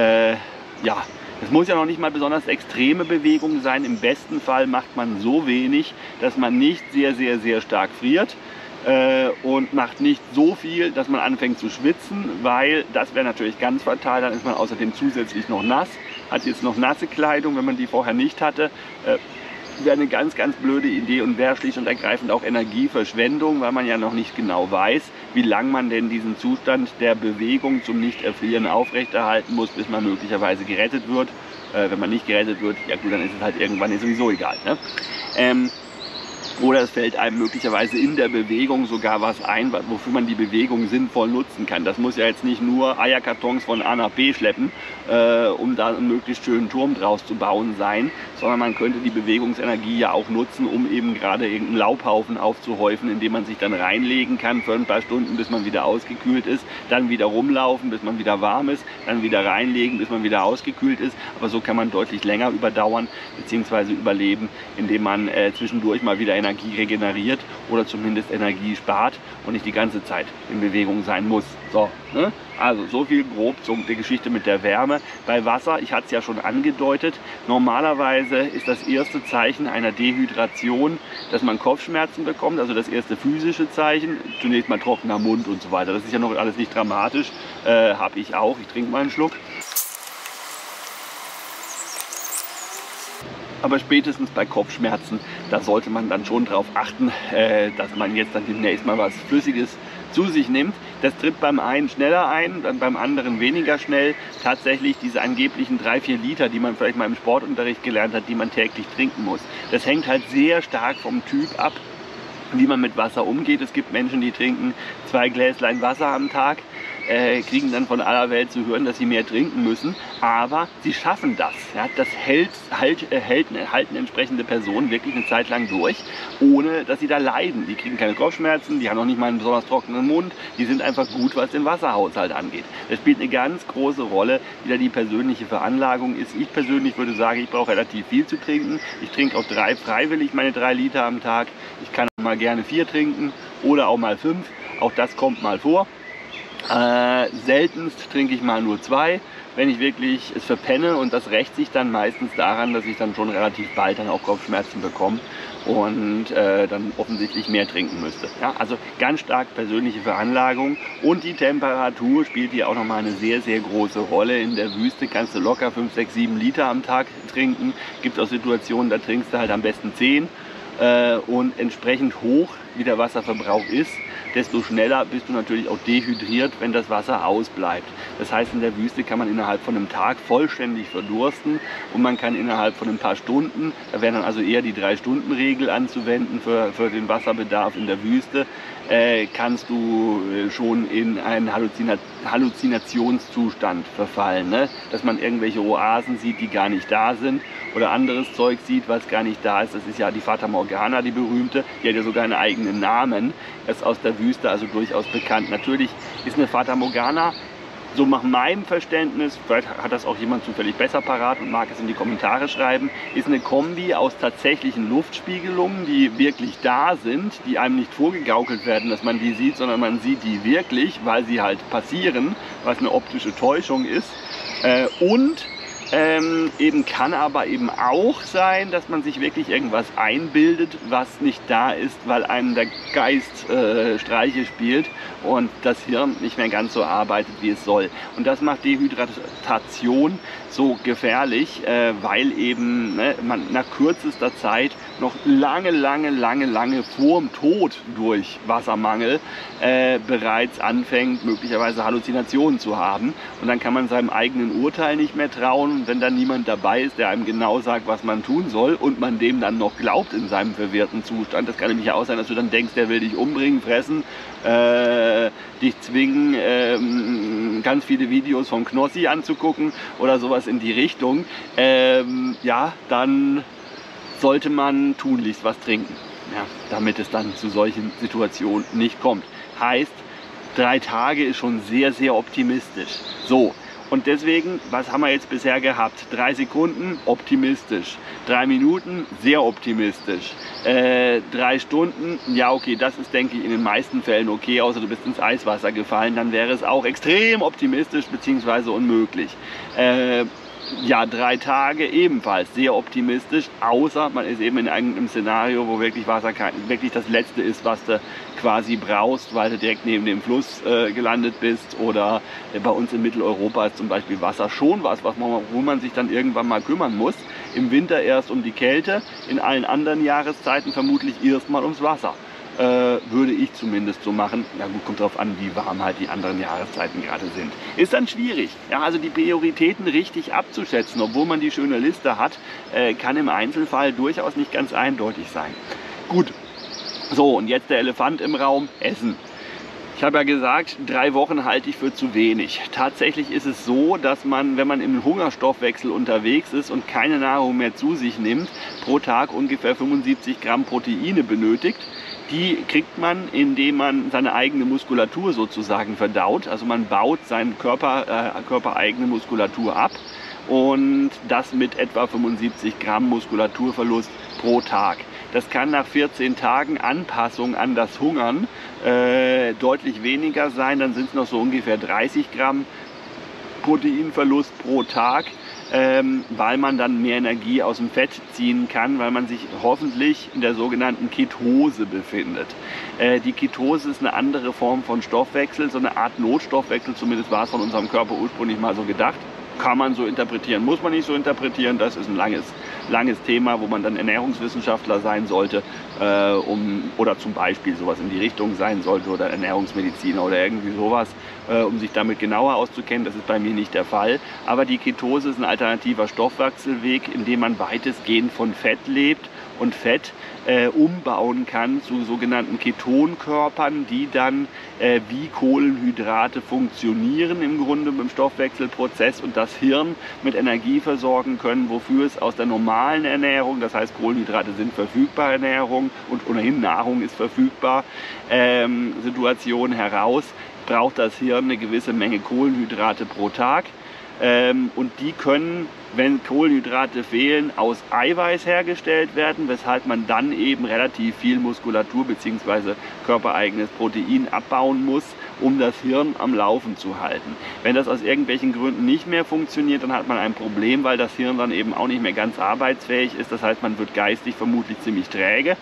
Ja. Es muss ja noch nicht mal besonders extreme Bewegung sein. Im besten Fall macht man so wenig, dass man nicht sehr, sehr, sehr stark friert und macht nicht so viel, dass man anfängt zu schwitzen, weil das wäre natürlich ganz fatal. Dann ist man außerdem zusätzlich noch nass, hat jetzt noch nasse Kleidung, wenn man die vorher nicht hatte. Wäre eine ganz, ganz blöde Idee und wäre schlicht und ergreifend auch Energieverschwendung, weil man ja noch nicht genau weiß, wie lange man denn diesen Zustand der Bewegung zum Nicht-Erfrieren aufrechterhalten muss, bis man möglicherweise gerettet wird. Wenn man nicht gerettet wird, ja gut, dann ist es halt irgendwann sowieso egal. Ne? Oder es fällt einem möglicherweise in der Bewegung sogar was ein, wofür man die Bewegung sinnvoll nutzen kann. Das muss ja jetzt nicht nur Eierkartons von A nach B schleppen, um da einen möglichst schönen Turm draus zu bauen sein, sondern man könnte die Bewegungsenergie ja auch nutzen, um eben gerade irgendeinen Laubhaufen aufzuhäufen, in den man sich dann reinlegen kann für ein paar Stunden, bis man wieder ausgekühlt ist, dann wieder rumlaufen, bis man wieder warm ist, dann wieder reinlegen, bis man wieder ausgekühlt ist. Aber so kann man deutlich länger überdauern bzw. überleben, indem man zwischendurch mal wieder Energie regeneriert oder zumindest Energie spart und nicht die ganze Zeit in Bewegung sein muss. So, ne? Also so viel grob zur Geschichte mit der Wärme. Bei Wasser, ich hatte es ja schon angedeutet, normalerweise ist das erste Zeichen einer Dehydration, dass man Kopfschmerzen bekommt, also das erste physische Zeichen, zunächst mal trockener Mund und so weiter. Das ist ja noch alles nicht dramatisch, habe ich auch. Ich trinke mal einen Schluck. Aber spätestens bei Kopfschmerzen, da sollte man dann schon darauf achten, dass man jetzt dann demnächst mal was Flüssiges zu sich nimmt. Das tritt beim einen schneller ein, dann beim anderen weniger schnell. Tatsächlich diese angeblichen 3-4 Liter, die man vielleicht mal im Sportunterricht gelernt hat, die man täglich trinken muss. Das hängt halt sehr stark vom Typ ab, wie man mit Wasser umgeht. Es gibt Menschen, die trinken 2 Gläslein Wasser am Tag, kriegen dann von aller Welt zu hören, dass sie mehr trinken müssen, aber sie schaffen das. Ja, das halten entsprechende Personen wirklich eine Zeit lang durch, ohne dass sie da leiden. Die kriegen keine Kopfschmerzen, die haben noch nicht mal einen besonders trockenen Mund, die sind einfach gut, was den Wasserhaushalt angeht. Das spielt eine ganz große Rolle, wie da die persönliche Veranlagung ist. Ich persönlich würde sagen, ich brauche relativ viel zu trinken. Ich trinke auch freiwillig meine 3 Liter am Tag. Ich kann auch mal gerne 4 trinken oder auch mal 5. Auch das kommt mal vor. Seltenst trinke ich mal nur 2, wenn ich wirklich es verpenne, und das rächt sich dann meistens daran, dass ich dann schon relativ bald dann auch Kopfschmerzen bekomme und dann offensichtlich mehr trinken müsste. Ja, also ganz stark persönliche Veranlagung, und die Temperatur spielt hier auch nochmal eine sehr, sehr große Rolle. In der Wüste kannst du locker 5, 6, 7 Liter am Tag trinken. Gibt auch Situationen, da trinkst du halt am besten 10. Und entsprechend hoch wie der Wasserverbrauch ist, desto schneller bist du natürlich auch dehydriert, wenn das Wasser ausbleibt. Das heißt, in der Wüste kann man innerhalb von einem Tag vollständig verdursten, und man kann innerhalb von ein paar Stunden, da wäre dann also eher die 3-Stunden-Regel anzuwenden für den Wasserbedarf in der Wüste, kannst du schon in einen Halluzinationszustand verfallen, ne? Dass man irgendwelche Oasen sieht, die gar nicht da sind, oder anderes Zeug sieht, was gar nicht da ist. Das ist ja die Fata Morgana, die berühmte, die hat ja sogar einen eigenen Namen, ist aus der Wüste also durchaus bekannt. Natürlich ist eine Fata Morgana, so nach meinem Verständnis, vielleicht hat das auch jemand zufällig besser parat und mag es in die Kommentare schreiben, ist eine Kombi aus tatsächlichen Luftspiegelungen, die wirklich da sind, die einem nicht vorgegaukelt werden, dass man die sieht, sondern man sieht die wirklich, weil sie halt passieren, was eine optische Täuschung ist. Eben kann aber eben auch sein, dass man sich wirklich irgendwas einbildet, was nicht da ist, weil einem der Geist Streiche spielt und das Hirn nicht mehr ganz so arbeitet, wie es soll. Und das macht Dehydratation so gefährlich, weil eben man nach kürzester Zeit noch lange vorm Tod durch Wassermangel bereits anfängt, möglicherweise Halluzinationen zu haben. Und dann kann man seinem eigenen Urteil nicht mehr trauen. Und wenn dann niemand dabei ist, der einem genau sagt, was man tun soll, und man dem dann noch glaubt in seinem verwirrten Zustand, das kann nämlich auch sein, dass du dann denkst, der will dich umbringen, fressen, dich zwingen, ganz viele Videos von Knossi anzugucken oder sowas in die Richtung, ja, dann sollte man tunlichst was trinken, ja, damit es dann zu solchen Situationen nicht kommt. Heißt, 3 Tage ist schon sehr, sehr optimistisch. So, und deswegen, was haben wir jetzt bisher gehabt? 3 Sekunden, optimistisch. 3 Minuten, sehr optimistisch. 3 Stunden, ja okay, das ist, denke ich, in den meisten Fällen okay, außer du bist ins Eiswasser gefallen, dann wäre es auch extrem optimistisch bzw. unmöglich. Ja, 3 Tage ebenfalls sehr optimistisch, außer man ist eben in einem Szenario, wo wirklich Wasser wirklich das Letzte ist, was du quasi brauchst, weil du direkt neben dem Fluss gelandet bist, oder bei uns in Mitteleuropa ist zum Beispiel Wasser schon was, wo man sich dann irgendwann mal kümmern muss. Im Winter erst um die Kälte, in allen anderen Jahreszeiten vermutlich erstmal ums Wasser. Würde ich zumindest so machen. Ja gut, kommt darauf an, wie warm halt die anderen Jahreszeiten gerade sind. Ist dann schwierig. Ja, also die Prioritäten richtig abzuschätzen, obwohl man die schöne Liste hat, kann im Einzelfall durchaus nicht ganz eindeutig sein. Gut, So, und jetzt der Elefant im Raum, Essen. Ich habe ja gesagt, 3 Wochen halte ich für zu wenig. Tatsächlich ist es so, dass man, wenn man im Hungerstoffwechsel unterwegs ist und keine Nahrung mehr zu sich nimmt, pro Tag ungefähr 75 Gramm Proteine benötigt. Die kriegt man, indem man seine eigene Muskulatur sozusagen verdaut. Also man baut seine körpereigene Muskulatur ab und das mit etwa 75 Gramm Muskulaturverlust pro Tag. Das kann nach 14 Tagen Anpassung an das Hungern deutlich weniger sein. Dann sind es noch so ungefähr 30 Gramm Proteinverlust pro Tag, weil man dann mehr Energie aus dem Fett ziehen kann, weil man sich hoffentlich in der sogenannten Ketose befindet. Die Ketose ist eine andere Form von Stoffwechsel, so eine Art Notstoffwechsel, zumindest war es von unserem Körper ursprünglich mal so gedacht. Kann man so interpretieren, muss man nicht so interpretieren, das ist ein langes Thema, wo man dann Ernährungswissenschaftler sein sollte, oder zum Beispiel sowas in die Richtung sein sollte oder Ernährungsmediziner oder irgendwie sowas, um sich damit genauer auszukennen. Das ist bei mir nicht der Fall. Aber die Ketose ist ein alternativer Stoffwechselweg, in dem man weitestgehend von Fett lebt und Fett umbauen kann zu sogenannten Ketonkörpern, die dann wie Kohlenhydrate funktionieren im Grunde im Stoffwechselprozess und das Hirn mit Energie versorgen können, wofür es aus der normalen Ernährung, das heißt Kohlenhydrate sind verfügbare Ernährung und ohnehin Nahrung ist verfügbar, Situation heraus, braucht das Hirn eine gewisse Menge Kohlenhydrate pro Tag. Und die können, wenn Kohlenhydrate fehlen, aus Eiweiß hergestellt werden, weshalb man dann eben relativ viel Muskulatur bzw. körpereigenes Protein abbauen muss, um das Hirn am Laufen zu halten. Wenn das aus irgendwelchen Gründen nicht mehr funktioniert, dann hat man ein Problem, weil das Hirn dann eben auch nicht mehr ganz arbeitsfähig ist. Das heißt, man wird geistig vermutlich ziemlich träge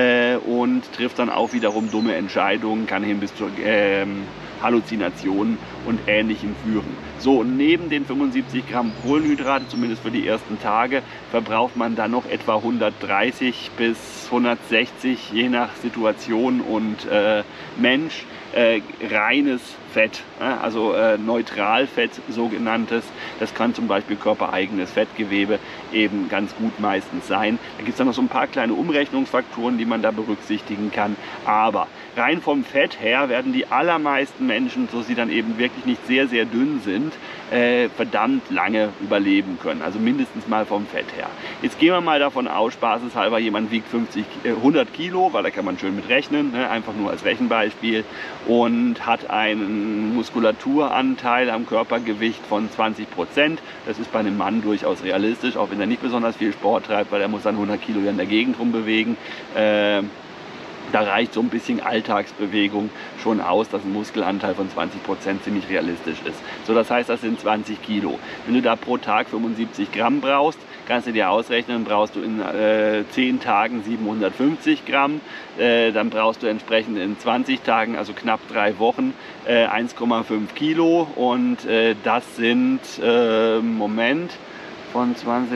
und trifft dann auch wiederum dumme Entscheidungen, kann hin bis zur Halluzinationen und Ähnlichem führen. So, und neben den 75 Gramm Kohlenhydrate, zumindest für die ersten Tage, verbraucht man dann noch etwa 130 bis 160, je nach Situation und Mensch, reines Fett, also Neutralfett sogenanntes. Das kann zum Beispiel körpereigenes Fettgewebe eben ganz gut meistens sein. Da gibt es dann noch so ein paar kleine Umrechnungsfaktoren, die man da berücksichtigen kann. Aber rein vom Fett her werden die allermeisten Menschen, so sie dann eben wirklich nicht sehr, sehr dünn sind, verdammt lange überleben können. Also mindestens mal vom Fett her. Jetzt gehen wir mal davon aus, spaßeshalber, jemand wiegt 100 Kilo, weil da kann man schön mit rechnen, einfach nur als Rechenbeispiel, und hat einen Muskulaturanteil am Körpergewicht von 20%. Das ist bei einem Mann durchaus realistisch, auch wenn er nicht besonders viel Sport treibt, weil er muss dann 100 Kilo in der Gegend rumbewegen. Da reicht so ein bisschen Alltagsbewegung schon aus, dass ein Muskelanteil von 20% ziemlich realistisch ist. So, das heißt, das sind 20 Kilo. Wenn du da pro Tag 75 Gramm brauchst, kannst du dir ausrechnen, brauchst du in 10 Tagen 750 Gramm, dann brauchst du entsprechend in 20 Tagen, also knapp 3 Wochen, 1,5 Kilo und das sind, Moment, von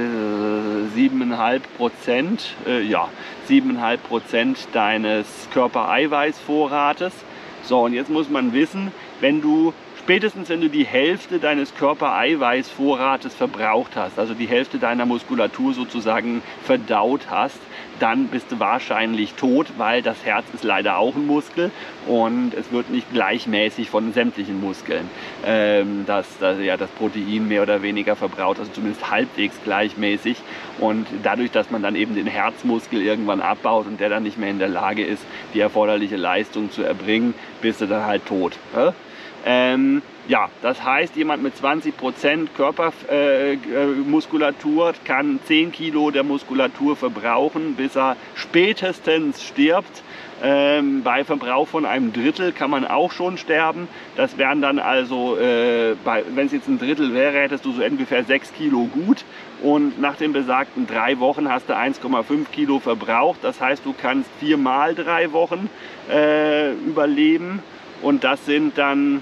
7,5%, ja, 7,5% deines Körpereiweißvorrates. So, und jetzt muss man wissen, spätestens wenn du die Hälfte deines Körpereiweißvorrates verbraucht hast, also die Hälfte deiner Muskulatur sozusagen verdaut hast, dann bist du wahrscheinlich tot, weil das Herz ist leider auch ein Muskel und es wird nicht gleichmäßig von sämtlichen Muskeln das Protein mehr oder weniger verbraucht, also zumindest halbwegs gleichmäßig. Und dadurch, dass man dann eben den Herzmuskel irgendwann abbaut und der dann nicht mehr in der Lage ist, die erforderliche Leistung zu erbringen, bist du dann halt tot. Ja, das heißt, jemand mit 20% Körpermuskulatur kann 10 Kilo der Muskulatur verbrauchen, bis er spätestens stirbt. Bei Verbrauch von einem Drittel kann man auch schon sterben. Das wären dann also, wenn es jetzt ein Drittel wäre, hättest du so ungefähr 6 Kilo gut. Und nach den besagten 3 Wochen hast du 1,5 Kilo verbraucht. Das heißt, du kannst 4 mal 3 Wochen überleben. Und das sind dann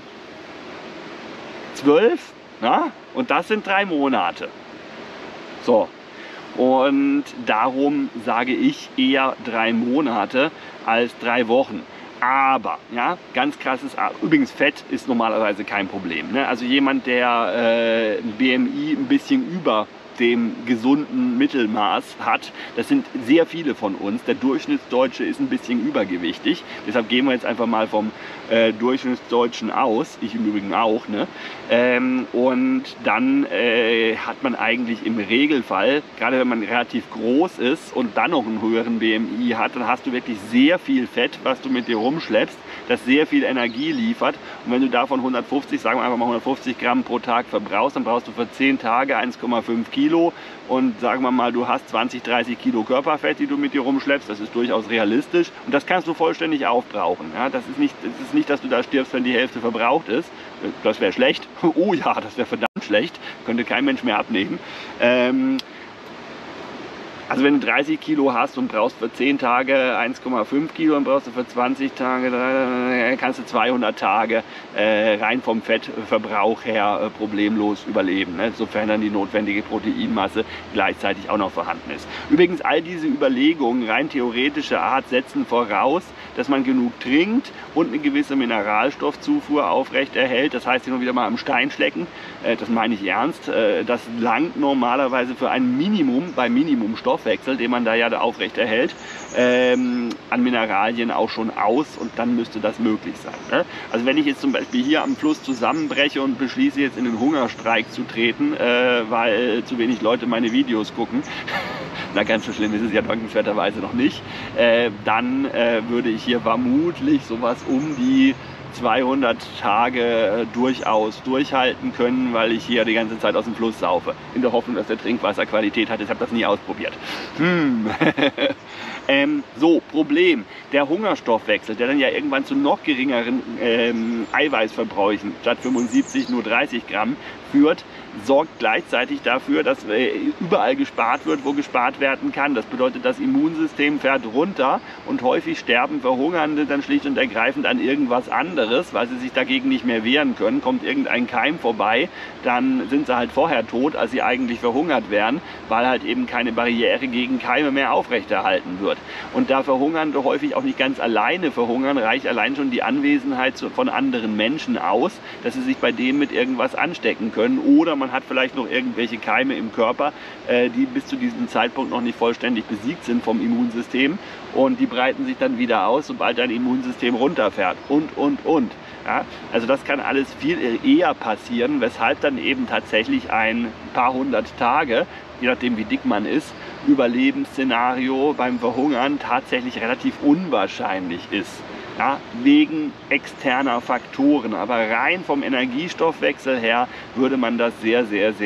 12, na? Und das sind 3 Monate. So, und darum sage ich eher 3 Monate als 3 Wochen. Aber, ja, ganz krasses, übrigens Fett ist normalerweise kein Problem. Ne? Also jemand, der ein BMI ein bisschen über dem gesunden Mittelmaß hat. Das sind sehr viele von uns. Der Durchschnittsdeutsche ist ein bisschen übergewichtig. Deshalb gehen wir jetzt einfach mal vom Durchschnittsdeutschen aus. Ich im Übrigen auch. Ne? Und dann hat man eigentlich im Regelfall, gerade wenn man relativ groß ist und dann noch einen höheren BMI hat, dann hast du wirklich sehr viel Fett, was du mit dir rumschleppst, das sehr viel Energie liefert. Und wenn du davon 150, sagen wir einfach mal 150 Gramm pro Tag verbrauchst, dann brauchst du für 10 Tage 1,5 Kilo. Und sagen wir mal, du hast 20, 30 Kilo Körperfett, die du mit dir rumschleppst. Das ist durchaus realistisch. Und das kannst du vollständig aufbrauchen. Ja, das ist nicht, dass du da stirbst, wenn die Hälfte verbraucht ist. Das wäre schlecht. Oh ja, das wäre verdammt schlecht. Könnte kein Mensch mehr abnehmen. Also wenn du 30 Kilo hast und brauchst für 10 Tage 1,5 Kilo, dann brauchst du für 20 Tage, kannst du 200 Tage rein vom Fettverbrauch her problemlos überleben, ne? Sofern dann die notwendige Proteinmasse gleichzeitig auch noch vorhanden ist. Übrigens, all diese Überlegungen, rein theoretischer Art, setzen voraus, dass man genug trinkt und eine gewisse Mineralstoffzufuhr aufrecht erhält. Das heißt, immer wieder mal am Stein schlecken, das meine ich ernst. Das langt normalerweise für ein Minimum, bei Minimumstoffwechsel, den man da ja aufrecht erhält, an Mineralien auch schon aus, und dann müsste das möglich sein. Ne? Also wenn ich jetzt zum Beispiel hier am Fluss zusammenbreche und beschließe, jetzt in den Hungerstreik zu treten, weil zu wenig Leute meine Videos gucken, na, ganz so schlimm ist es ja dankenswerterweise noch nicht, dann würde ich hier vermutlich sowas um die 200 Tage durchaus durchhalten können, weil ich hier die ganze Zeit aus dem Fluss saufe. In der Hoffnung, dass der Trinkwasser Qualität hat. Ich habe das nie ausprobiert. So, Problem. Der Hungerstoffwechsel, der dann ja irgendwann zu noch geringeren Eiweißverbräuchen, statt 75 nur 30 Gramm, führt, sorgt gleichzeitig dafür, dass überall gespart wird, wo gespart werden kann. Das bedeutet, das Immunsystem fährt runter und häufig sterben Verhungernde dann schlicht und ergreifend an irgendwas anderes, weil sie sich dagegen nicht mehr wehren können. Kommt irgendein Keim vorbei, dann sind sie halt vorher tot, als sie eigentlich verhungert wären, weil halt eben keine Barriere gegen Keime mehr aufrechterhalten wird. Und da Verhungernde häufig auch nicht ganz alleine verhungern, reicht allein schon die Anwesenheit von anderen Menschen aus, dass sie sich bei denen mit irgendwas anstecken können. Oder man hat vielleicht noch irgendwelche Keime im Körper, die bis zu diesem Zeitpunkt noch nicht vollständig besiegt sind vom Immunsystem, und die breiten sich dann wieder aus, sobald dein Immunsystem runterfährt und. Ja, also das kann alles viel eher passieren, weshalb dann eben tatsächlich ein paar hundert Tage, je nachdem wie dick man ist, Überlebensszenario beim Verhungern tatsächlich relativ unwahrscheinlich ist. Ja, wegen externer Faktoren. Aber rein vom Energiestoffwechsel her würde man das sehr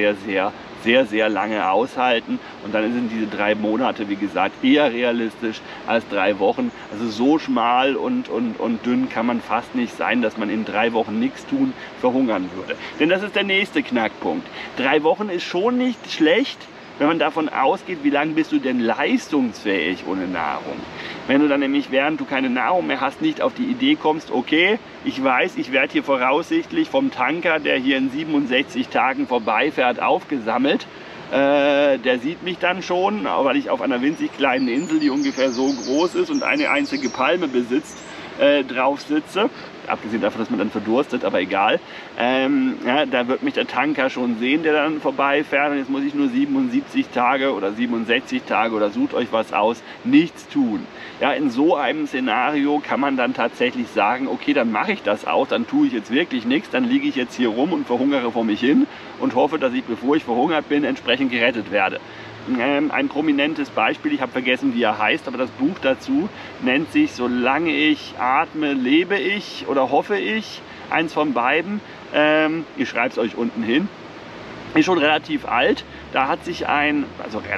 lange aushalten. Und dann sind diese 3 Monate, wie gesagt, eher realistisch als 3 Wochen. Also so schmal und dünn kann man fast nicht sein, dass man in 3 Wochen nichts tun verhungern würde. Denn das ist der nächste Knackpunkt. 3 Wochen ist schon nicht schlecht, wenn man davon ausgeht, wie lange bist du denn leistungsfähig ohne Nahrung. Wenn du dann nämlich, während du keine Nahrung mehr hast, nicht auf die Idee kommst, okay, ich weiß, ich werde hier voraussichtlich vom Tanker, der hier in 67 Tagen vorbeifährt, aufgesammelt. Der sieht mich dann schon, weil ich auf einer winzig kleinen Insel, die ungefähr so groß ist und eine einzige Palme besitzt, drauf sitze. Abgesehen davon, dass man dann verdurstet, aber egal. Ja, da wird mich der Tanker schon sehen, der dann vorbeifährt. Und jetzt muss ich nur 77 Tage oder 67 Tage oder sucht euch was aus, nichts tun. Ja, in so einem Szenario kann man dann tatsächlich sagen, okay, dann mache ich das auch, dann tue ich jetzt wirklich nichts, dann liege ich jetzt hier rum und verhungere vor mich hin und hoffe, dass ich, bevor ich verhungert bin, entsprechend gerettet werde. Ein prominentes Beispiel, ich habe vergessen, wie er heißt, aber das Buch dazu nennt sich "Solange ich atme, lebe ich" oder "hoffe ich", eins von beiden. Ich schreibe es euch unten hin. Ist schon relativ alt. Da hat sich ein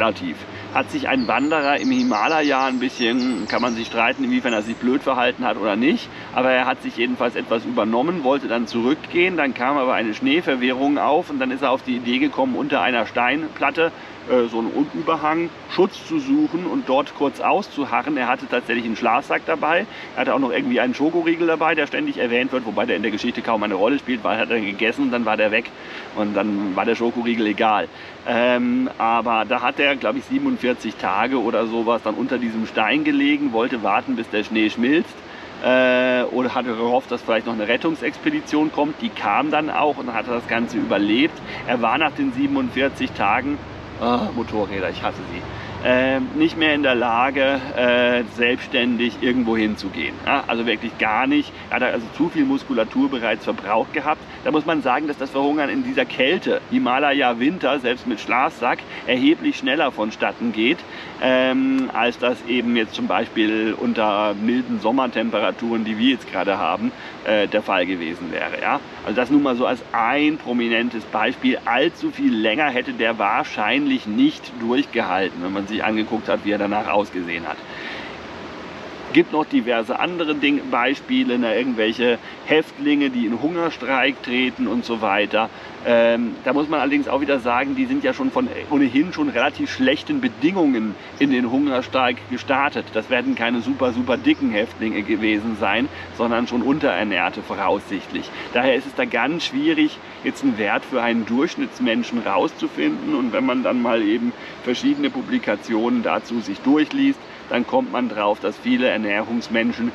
Wanderer im Himalaya ein bisschen, kann man sich streiten, inwiefern er sich blöd verhalten hat oder nicht, aber er hat sich jedenfalls etwas übernommen, wollte dann zurückgehen, dann kam aber eine Schneeverwehrung auf und dann ist er auf die Idee gekommen, unter einer Steinplatte so einen Überhang Schutz zu suchen und dort kurz auszuharren. Er hatte tatsächlich einen Schlafsack dabei, er hatte auch noch irgendwie einen Schokoriegel dabei, der ständig erwähnt wird, wobei der in der Geschichte kaum eine Rolle spielt, weil er hat dann gegessen und dann war der weg und dann war der Schokoriegel egal. Aber da hat er, glaube ich, 47 Tage oder sowas dann unter diesem Stein gelegen, wollte warten, bis der Schnee schmilzt. Oder hatte gehofft, dass vielleicht noch eine Rettungsexpedition kommt. Die kam dann auch und hat das Ganze überlebt. Er war nach den 47 Tagen Motorräder, ich hasse sie. Nicht mehr in der Lage, selbstständig irgendwo hinzugehen. Ja, also wirklich gar nicht. Er hat also zu viel Muskulatur bereits verbraucht gehabt. Da muss man sagen, dass das Verhungern in dieser Kälte, Himalaya Winter, selbst mit Schlafsack, erheblich schneller vonstatten geht, als das eben jetzt zum Beispiel unter milden Sommertemperaturen, die wir jetzt gerade haben, der Fall gewesen wäre. Ja? Also das nun mal so als ein prominentes Beispiel. Allzu viel länger hätte der wahrscheinlich nicht durchgehalten, wenn man sich angeguckt hat, wie er danach ausgesehen hat. Gibt noch diverse andere Beispiele, irgendwelche Häftlinge, die in Hungerstreik treten und so weiter. Da muss man allerdings auch wieder sagen, die sind ja schon von ohnehin schon relativ schlechten Bedingungen in den Hungerstreik gestartet. Das werden keine super dicken Häftlinge gewesen sein, sondern schon Unterernährte voraussichtlich. Daher ist es da ganz schwierig, jetzt einen Wert für einen Durchschnittsmenschen rauszufinden. Und wenn man dann mal eben verschiedene Publikationen dazu sich durchliest, dann kommt man drauf, dass viele Ernährungsmenschen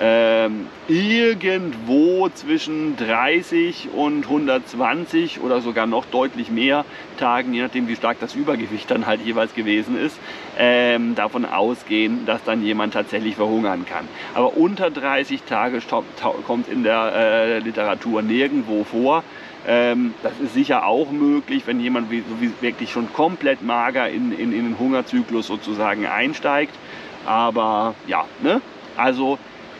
irgendwo zwischen 30 und 120 oder sogar noch deutlich mehr Tagen, je nachdem wie stark das Übergewicht dann halt jeweils gewesen ist, davon ausgehen, dass dann jemand tatsächlich verhungern kann. Aber unter 30 Tage kommt in der Literatur nirgendwo vor. Das ist sicher auch möglich, wenn jemand wirklich schon komplett mager in den Hungerzyklus sozusagen einsteigt. Aber ja, ne? Also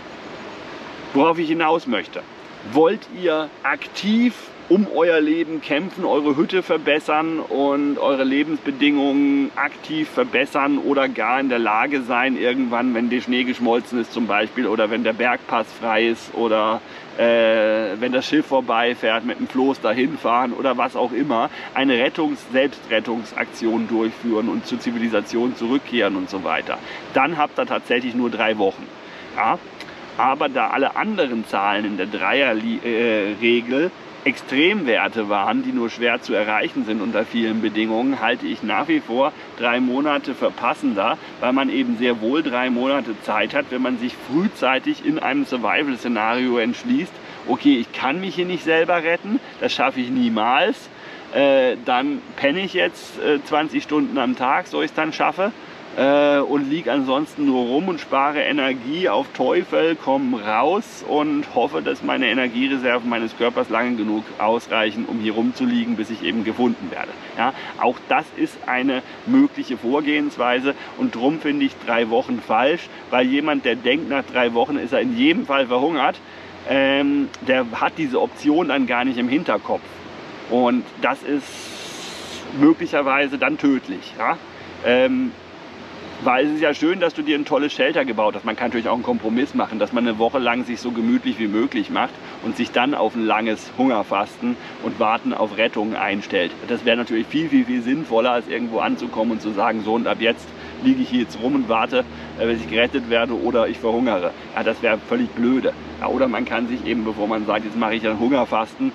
worauf ich hinaus möchte. Wollt ihr aktiv um euer Leben kämpfen, eure Hütte verbessern und eure Lebensbedingungen aktiv verbessern oder gar in der Lage sein, irgendwann, wenn der Schnee geschmolzen ist zum Beispiel oder wenn der Bergpass frei ist oder wenn das Schiff vorbeifährt, mit dem Floß dahin fahren oder was auch immer, eine Selbstrettungsaktion durchführen und zur Zivilisation zurückkehren und so weiter. Dann habt ihr tatsächlich nur 3 Wochen. Ja? Aber da alle anderen Zahlen in der Dreierregel Extremwerte waren, die nur schwer zu erreichen sind unter vielen Bedingungen, halte ich nach wie vor 3 Monate für passender, weil man eben sehr wohl 3 Monate Zeit hat, wenn man sich frühzeitig in einem Survival-Szenario entschließt, okay, ich kann mich hier nicht selber retten, das schaffe ich niemals, dann penne ich jetzt 20 Stunden am Tag, so ich es dann schaffe, und liege ansonsten nur rum und spare Energie auf Teufel komm raus und hoffe, dass meine Energiereserven meines Körpers lange genug ausreichen, um hier rumzuliegen, bis ich eben gefunden werde. Ja, auch das ist eine mögliche Vorgehensweise und darum finde ich 3 Wochen falsch, weil jemand, der denkt, nach 3 Wochen ist er in jedem Fall verhungert, der hat diese Option dann gar nicht im Hinterkopf. Und das ist möglicherweise dann tödlich. Ja? Weil es ist ja schön, dass du dir ein tolles Shelter gebaut hast. Man kann natürlich auch einen Kompromiss machen, dass man eine Woche lang sich so gemütlich wie möglich macht und sich dann auf ein langes Hungerfasten und Warten auf Rettung einstellt. Das wäre natürlich viel sinnvoller, als irgendwo anzukommen und zu sagen, so und ab jetzt liege ich hier jetzt rum und warte, bis ich gerettet werde oder ich verhungere. Ja, das wäre völlig blöde. Ja, oder man kann sich eben, bevor man sagt, jetzt mache ich ein Hungerfasten,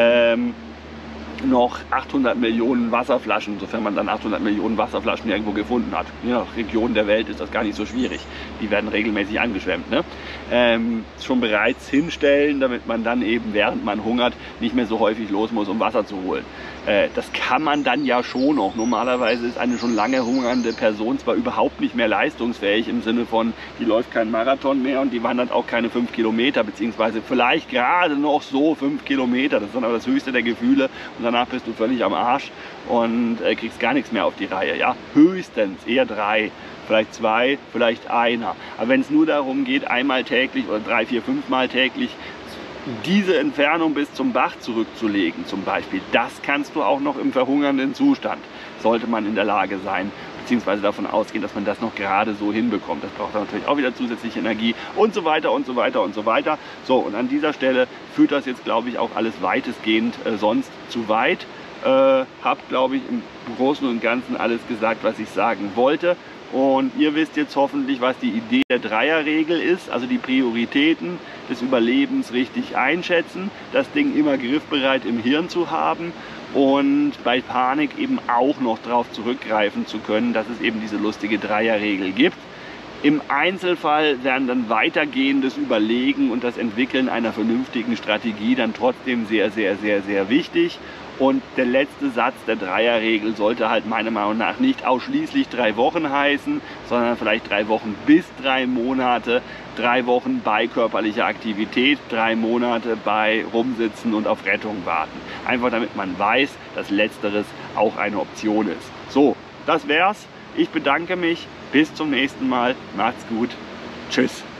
noch 800 Millionen Wasserflaschen, sofern man dann 800 Millionen Wasserflaschen irgendwo gefunden hat. Je nach Region der Welt ist das gar nicht so schwierig. Die werden regelmäßig angeschwemmt. Ne? Schon bereits hinstellen, damit man dann eben, während man hungert, nicht mehr so häufig los muss, um Wasser zu holen. Das kann man dann ja schon noch. Normalerweise ist eine schon lange hungernde Person zwar überhaupt nicht mehr leistungsfähig im Sinne von, die läuft keinen Marathon mehr und die wandert auch keine 5 Kilometer, beziehungsweise vielleicht gerade noch so 5 Kilometer. Das ist dann aber das höchste der Gefühle und danach bist du völlig am Arsch und kriegst gar nichts mehr auf die Reihe. Ja? Höchstens eher 3, vielleicht 2, vielleicht einer. Aber wenn es nur darum geht, einmal täglich oder 3, 4, 5 Mal täglich diese Entfernung bis zum Bach zurückzulegen zum Beispiel, das kannst du auch noch im verhungernden Zustand, sollte man in der Lage sein, beziehungsweise davon ausgehen, dass man das noch gerade so hinbekommt. Das braucht dann natürlich auch wieder zusätzliche Energie und so weiter und so weiter und so weiter. So, und an dieser Stelle führt das jetzt, glaube ich, auch alles weitestgehend sonst zu weit. Hab, glaube ich, im Großen und Ganzen alles gesagt, was ich sagen wollte. Und ihr wisst jetzt hoffentlich, was die Idee der Dreierregel ist, also die Prioritäten des Überlebens richtig einschätzen, das Ding immer griffbereit im Hirn zu haben und bei Panik eben auch noch darauf zurückgreifen zu können, dass es eben diese lustige Dreierregel gibt. Im Einzelfall werden dann weitergehendes Überlegen und das Entwickeln einer vernünftigen Strategie dann trotzdem sehr wichtig. Und der letzte Satz der Dreierregel sollte halt meiner Meinung nach nicht ausschließlich 3 Wochen heißen, sondern vielleicht 3 Wochen bis 3 Monate. 3 Wochen bei körperlicher Aktivität, 3 Monate bei Rumsitzen und auf Rettung warten. Einfach damit man weiß, dass Letzteres auch eine Option ist. So, das wär's. Ich bedanke mich. Bis zum nächsten Mal. Macht's gut. Tschüss.